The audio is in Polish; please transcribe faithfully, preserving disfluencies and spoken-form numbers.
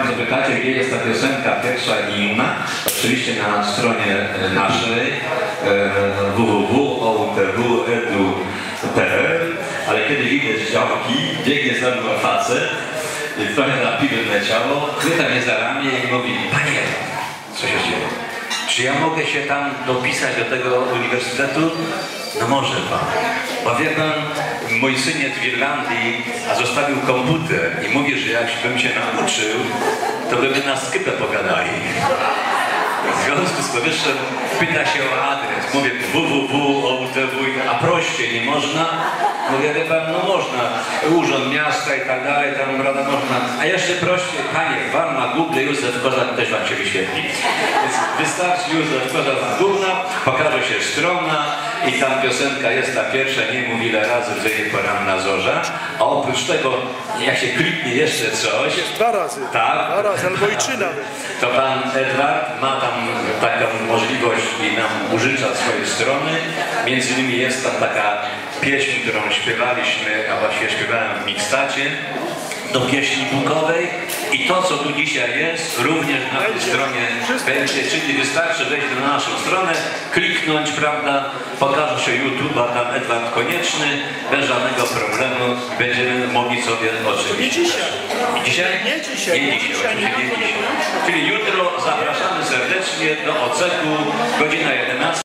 Państwo pytacie, gdzie jest ta piosenka pierwsza i inna? Oczywiście na stronie naszej w w w kropka o u t w kropka e d u kropka p l, ale kiedy idę z działki, biegnie za mną facet, trochę napiłem leciało, chwyta mnie za ramię i mówi: panie, co się dzieje? Czy ja mogę się tam dopisać do tego uniwersytetu? No może pan. Bo wie pan, mój syn jest w Irlandii, a zostawił komputer i mówi, że jakbym się nauczył, to by my na Skype pogadali. W związku z powyższym pyta się o adres. Mówię w w w kropka o u t w, a prościej nie można? Mówię, wie pan, no można. Urząd Miasta i tak dalej, tam rada można. A jeszcze prościej, panie, pan ma Google, Józef Kozak też wam się wyświetli. Więc wystarczy Józef Kozak z Google, pokaże się strona i tam piosenka jest ta pierwsza, nie mów ile razy wzejdzie poranna zorza. A oprócz tego, jak się kliknie jeszcze coś... Dwa razy. Tak. Dwa razy, albo i trzy nawet. To pan Edward ma tam taką możliwość i nam użycza swojej strony. Między innymi jest tam taka pieśń, którą śpiewaliśmy, a właściwie śpiewałem w mikstacie, do pieśni bukowej. I to, co tu dzisiaj jest, również na tej stronie będzie, czyli wystarczy wejść na naszą stronę, kliknąć, prawda, pokaże się YouTube'a, tam Edward Konieczny, bez żadnego problemu będziemy mogli sobie oczywiście. Nie dzisiaj. Dzisiaj? Nie dzisiaj. Nie dzisiaj, nie dzisiaj. Czyli jutro zapraszamy serdecznie do Oceku, godzina jedenasta.